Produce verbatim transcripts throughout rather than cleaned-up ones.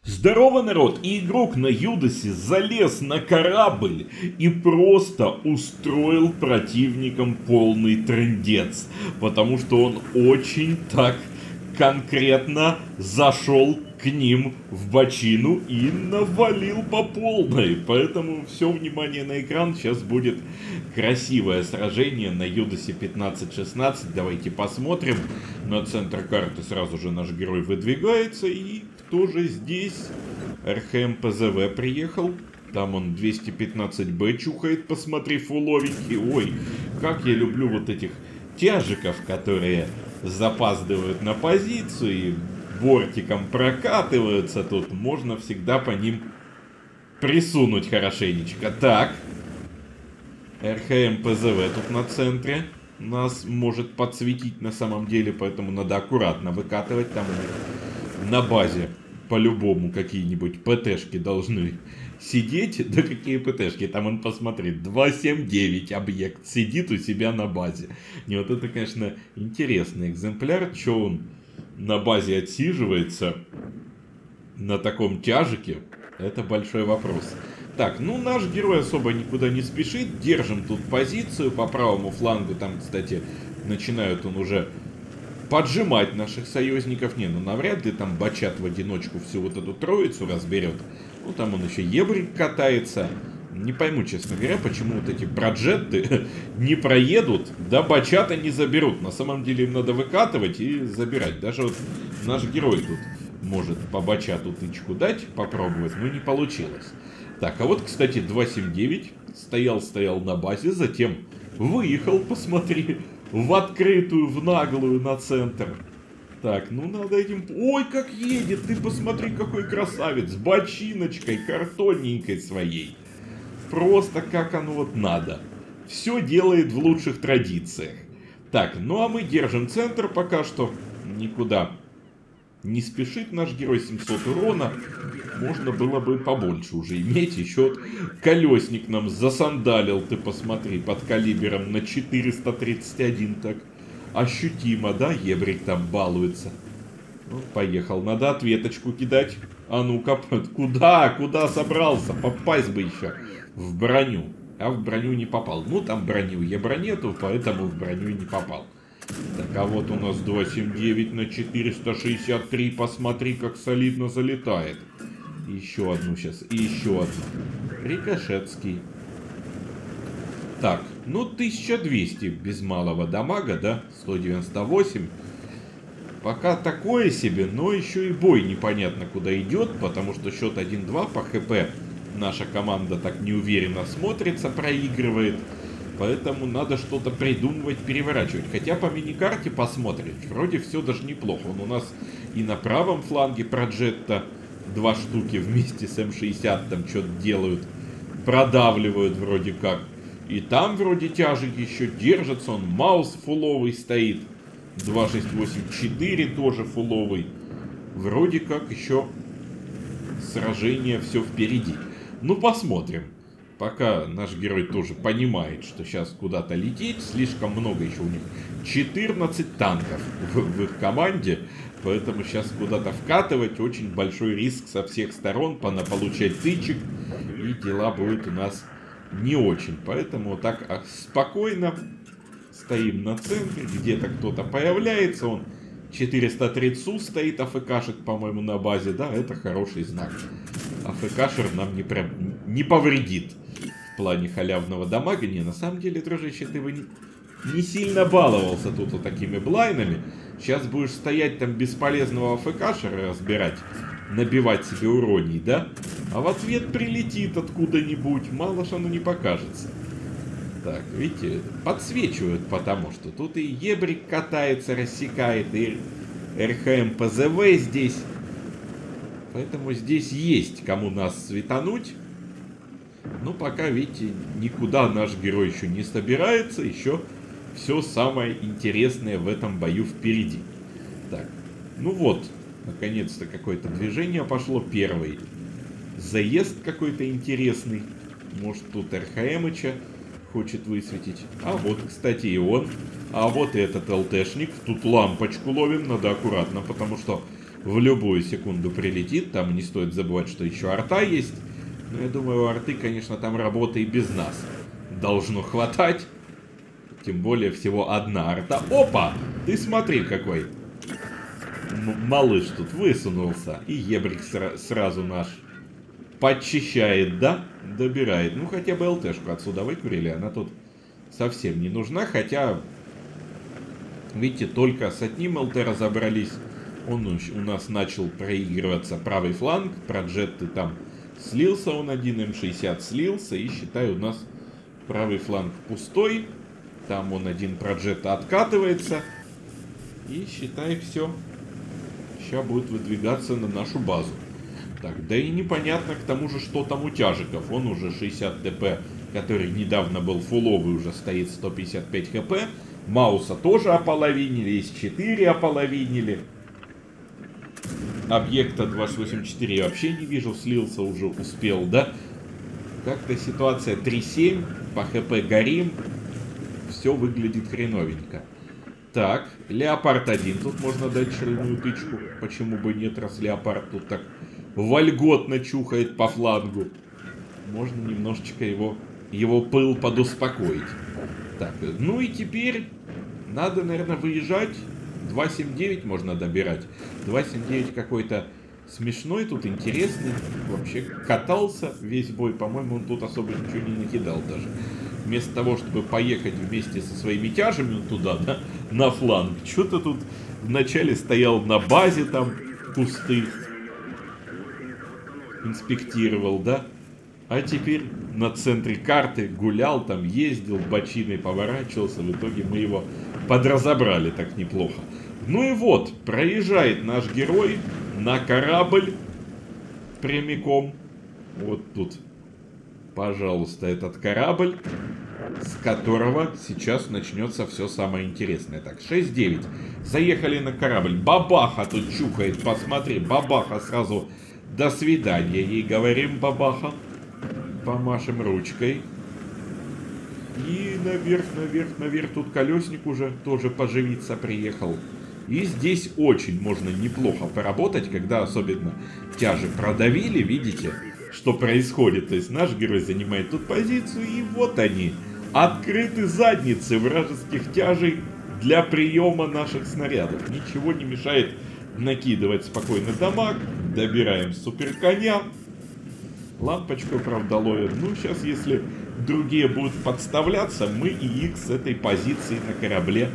Здорово, народ! И игрок на Юдасе залез на корабль и просто устроил противникам полный трындец. Потому что он очень так конкретно зашел к ним в бочину и навалил по полной. Поэтому все внимание на экран. Сейчас будет красивое сражение на Юдасе пятнадцать шестнадцать. Давайте посмотрим. На центр карты сразу же наш герой выдвигается. И кто же здесь? эр ха эм пэ зэ вэ приехал. Там он двести пятнадцать бэ чухает, посмотрев уловики. Ой, как я люблю вот этих тяжиков, которые запаздывают на позицию и бортиком прокатываются тут. Можно всегда по ним присунуть хорошенечко. Так. эр ха эм пэ зэ вэ тут на центре нас может подсветить на самом деле, поэтому надо аккуратно выкатывать. Там на базе по-любому какие-нибудь пэ тэшки должны сидеть. Да какие пэ тэшки? Там он посмотрит. два семь девять объект сидит у себя на базе. Не, вот это, конечно, интересный экземпляр. Че он на базе отсиживается на таком тяжике? Это большой вопрос. Так, ну наш герой особо никуда не спешит. Держим тут позицию по правому флангу. Там, кстати, начинают он уже поджимать наших союзников. Не, ну навряд ли там Бачат в одиночку всю вот эту троицу разберет. Ну там он еще ебрик катается. Не пойму, честно говоря, почему вот эти проджетты не проедут, да Бачата не заберут. На самом деле им надо выкатывать и забирать. Даже вот наш герой тут может по Бачату тычку дать, попробовать, но не получилось. Так, а вот, кстати, два семь девять стоял-стоял на базе, затем выехал, посмотри, в открытую, в наглую, на центр. Так, ну надо этим... Ой, как едет, ты посмотри, какой красавец, с бочиночкой картонненькой своей. Просто как оно вот надо. Все делает в лучших традициях. Так, ну а мы держим центр пока что. Никуда не спешит наш герой. семьсот урона. Можно было бы побольше уже иметь. Еще колесник нам засандалил, ты посмотри, под калибром на четыреста тридцать один. Так, ощутимо, да? Ебрик там балуется. Ну, поехал. Надо ответочку кидать. А ну-ка, куда? Куда собрался? Попасть бы еще в броню. А в броню не попал. Ну, там броню ебра нету, поэтому в броню не попал. Так, а вот у нас два семь девять на четыреста шестьдесят три. Посмотри, как солидно залетает. Еще одну сейчас. И еще одну. Рикошетский. Так, ну тысяча двести без малого дамага, да? сто девяносто восемь. Пока такое себе, но еще и бой непонятно куда идет, потому что счет один-два по ХП наша команда так неуверенно смотрится, проигрывает. Поэтому надо что-то придумывать, переворачивать. Хотя по миникарте посмотреть, вроде все даже неплохо. Он у нас и на правом фланге Проджетта два штуки вместе с эм шестьдесят там что-то делают. Продавливают вроде как. И там вроде тяжик еще держится, он маус фуловый стоит. два шесть восемь четыре тоже фуловый. Вроде как еще сражение все впереди. Ну посмотрим. Пока наш герой тоже понимает, что сейчас куда-то лететь. Слишком много еще у них. четырнадцать танков в, в их команде. Поэтому сейчас куда-то вкатывать. Очень большой риск со всех сторон. Понаполучать тычек. И дела будут у нас не очень. Поэтому так спокойно стоим на центре. Где-то кто-то появляется. Он четыреста тридцать стоит. АФКшек, по-моему, на базе. Да, это хороший знак. АФКшер нам не, прям, не повредит. В плане халявного дамага. Не, на самом деле, дружище, ты бы не, не сильно баловался тут вот такими блайнами. Сейчас будешь стоять там бесполезного АФКшера разбирать. Набивать себе уроний, да? А в ответ прилетит откуда-нибудь. Мало ж оно не покажется. Так, видите, подсвечивают, потому что тут и ебрик катается, рассекает, и эр ха эм пэ зэ вэ здесь. Поэтому здесь есть кому нас светануть. Но пока, видите, никуда наш герой еще не собирается. Еще все самое интересное в этом бою впереди. Так, ну вот, наконец-то какое-то движение пошло. Первый заезд какой-то интересный. Может, тут эр ха эмыча хочет высветить. А вот, кстати, и он. А вот этот эл тэшник. Тут лампочку ловим. Надо аккуратно, потому что в любую секунду прилетит. Там не стоит забывать, что еще арта есть. Но я думаю, у арты, конечно, там работы и без нас должно хватать. Тем более всего одна арта. Опа! Ты смотри какой. М малыш тут высунулся. И ебрик сра сразу наш подчищает, да? Добирает. Ну, хотя бы ЛТшку отсюда выкурили. Она тут совсем не нужна. Хотя, видите, только с одним ЛТ разобрались. Он у нас начал проигрываться правый фланг. Проджетты там слился он один. эм шестьдесят слился. И, считай, у нас правый фланг пустой. Там он один проджетта откатывается. И, считай, все. Сейчас будет выдвигаться на нашу базу. Так, да и непонятно к тому же, что там у тяжиков. Он уже шестьдесят ТП, который недавно был фуловый, уже стоит сто пятьдесят пять хп. Мауса тоже ополовинили, эс четыре ополовинили. Объекта двадцать восемь четыре я вообще не вижу, слился уже, успел, да? Как-то ситуация три семь, по хп горим. Все выглядит хреновенько. Так, Леопард один, тут можно дать шальную тычку. Почему бы нет, раз Леопард тут так вольготно чухает по флангу. Можно немножечко его, его пыл подуспокоить. Так, ну и теперь надо, наверное, выезжать. два семь девять можно добирать. два семь девять какой-то смешной, тут интересный. Вообще катался весь бой. По-моему, он тут особо ничего не накидал даже. Вместо того, чтобы поехать вместе со своими тяжами туда, да, на фланг. Что-то тут вначале стоял на базе, там кусты инспектировал, да. А теперь на центре карты гулял, там ездил, бочиной поворачивался. В итоге мы его подразобрали так неплохо. Ну и вот, проезжает наш герой на корабль прямиком. Вот тут, пожалуйста, этот корабль, с которого сейчас начнется все самое интересное. Так, шесть девять. Заехали на корабль. Бабаха тут чухает, посмотри. Бабаха сразу до свидания. Ей говорим, бабаха. Помашем ручкой. И наверх, наверх, наверх. Тут колесник уже тоже поживиться приехал. И здесь очень можно неплохо поработать, когда особенно тяжи продавили, видите, что происходит. То есть наш герой занимает тут позицию, и вот они, открыты задницы вражеских тяжей для приема наших снарядов. Ничего не мешает накидывать спокойно дамаг, добираем суперконя. Лампочку, правда, ловят. Ну, сейчас, если другие будут подставляться, мы и их с этой позиции на корабле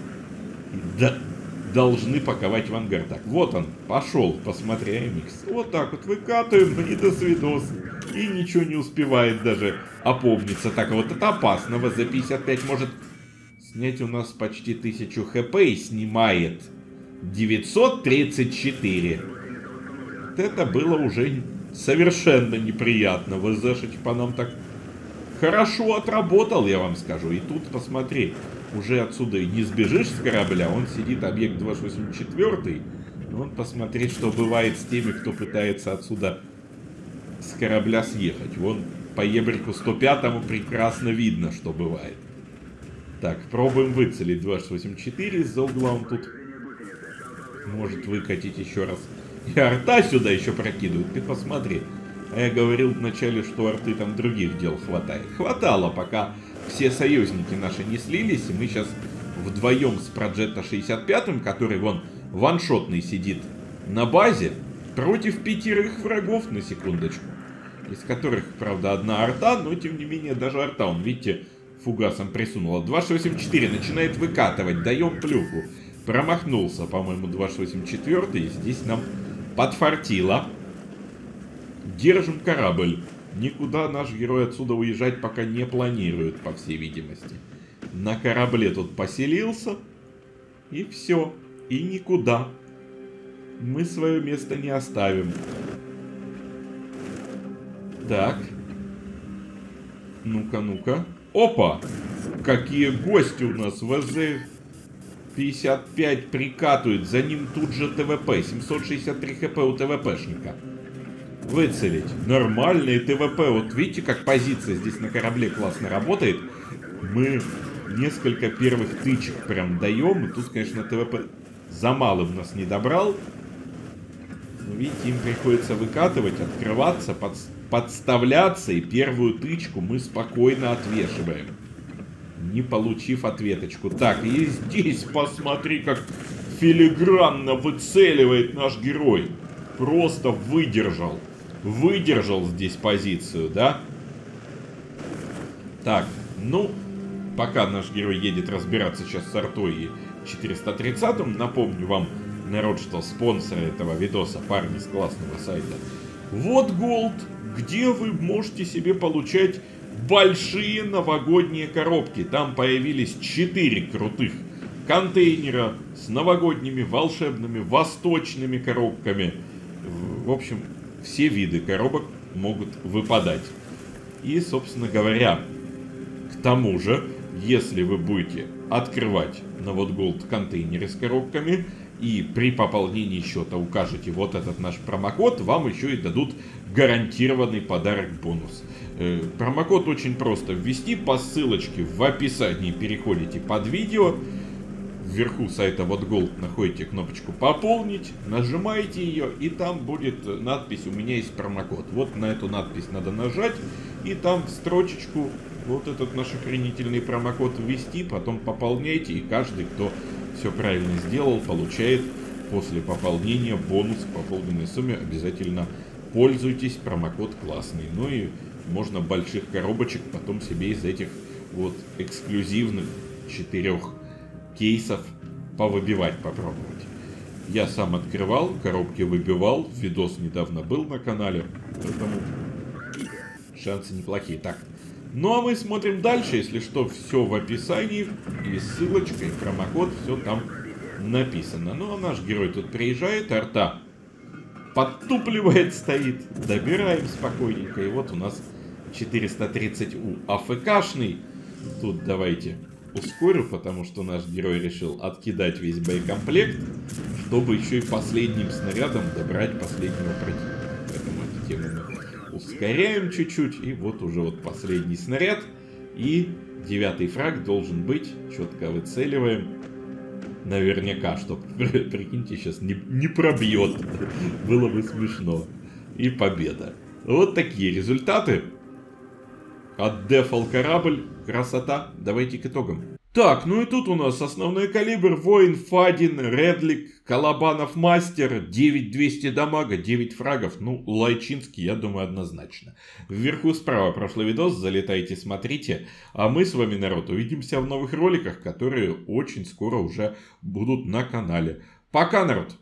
да, должны паковать в ангар. Так, вот он, пошел, посмотри, эм икс. Вот так вот выкатываем, и до свидос. И ничего не успевает даже опомниться. Так, вот это опасно. вэ зэ пятьдесят пять может снять у нас почти тысячу хп и снимает девятьсот тридцать четыре. Вот это было уже совершенно неприятно. вэ зэшечка по нам так хорошо отработал, я вам скажу. И тут, посмотри, уже отсюда и не сбежишь с корабля. Он сидит, объект двадцать восемь четыре. Вон, посмотри, что бывает с теми, кто пытается отсюда с корабля съехать. Вон по ебрику сто пятому прекрасно видно, что бывает. Так, пробуем выцелить двадцать восемь четыре. Из-за угла он тут может выкатить еще раз. И арта сюда еще прокидывают. Ты посмотри. А я говорил вначале, что арты там других дел хватает. Хватало, пока все союзники наши не слились. И мы сейчас вдвоем с Проджетта шестьдесят пятым, который вон ваншотный сидит на базе, против пятерых врагов, на секундочку. Из которых, правда, одна арта, но тем не менее даже арта, он, видите, фугасом присунула. двадцать восемь четыре начинает выкатывать, даем плюху. Промахнулся, по-моему, двадцать восемь четыре, и здесь нам подфартило. Держим корабль. Никуда наш герой отсюда уезжать пока не планирует, по всей видимости. На корабле тут поселился. И все. И никуда. Мы свое место не оставим. Так. Ну-ка, ну-ка. Опа! Какие гости у нас. вэ зэ пятьдесят пять прикатывает. За ним тут же тэ вэ пэ. семьсот шестьдесят три хп у тэ вэ пэшника. Выцелить. Нормальные тэ вэ пэ. Вот видите, как позиция здесь на корабле классно работает. Мы несколько первых тычек прям даем. И тут, конечно, тэ вэ пэ за малым нас не добрал. Но видите, им приходится выкатывать, открываться, под, подставляться, и первую тычку мы спокойно отвешиваем, не получив ответочку. Так, и здесь посмотри, как филигранно выцеливает наш герой. Просто выдержал. Выдержал здесь позицию, да? Так, ну, пока наш герой едет разбираться сейчас с артой и четыреста тридцатым, напомню вам, народ, что спонсоры этого видоса парни с классного сайта Вот Голд, где вы можете себе получать большие новогодние коробки. Там появились четыре крутых контейнера с новогодними, волшебными, восточными коробками. В общем, все виды коробок могут выпадать. И, собственно говоря, к тому же, если вы будете открывать на Вот Голд контейнеры с коробками и при пополнении счета укажете вот этот наш промокод, вам еще и дадут гарантированный подарок-бонус. Э, промокод очень просто ввести, по ссылочке в описании переходите под видео. Вверху сайта Вот Голд находите кнопочку «Пополнить», нажимаете ее, и там будет надпись «У меня есть промокод». Вот на эту надпись надо нажать, и там в строчечку вот этот наш охренительный промокод ввести, потом пополняйте, и каждый, кто все правильно сделал, получает после пополнения бонус к пополненной сумме. Обязательно пользуйтесь, промокод классный. Ну и можно больших коробочек потом себе из этих вот эксклюзивных четырех кейсов повыбивать, попробовать. Я сам открывал, коробки выбивал, видос недавно был на канале, поэтому шансы неплохие. Так, ну а мы смотрим дальше, если что, все в описании, и ссылочка, и промокод, все там написано. Ну а наш герой тут приезжает, арта подтупливает, стоит, добираем спокойненько, и вот у нас четыреста тридцать У АФКшный. Тут давайте ускорю, потому что наш герой решил откидать весь боекомплект, чтобы еще и последним снарядом добрать последнего противника. Поэтому эту тему мы ускоряем чуть-чуть, и вот уже вот последний снаряд, и девятый фраг должен быть, четко выцеливаем, наверняка, чтобы, прикиньте, сейчас не, не пробьет, было бы смешно, и победа. Вот такие результаты. Отдефал корабль, красота. Давайте к итогам. Так, ну и тут у нас основной калибр, воин, Фадин, Редлик, Колобанов, Мастер, девять двести дамага, девять фрагов. Ну, Лайчинский, я думаю, однозначно. Вверху справа прошлый видос, залетайте, смотрите. А мы с вами, народ, увидимся в новых роликах, которые очень скоро уже будут на канале. Пока, народ!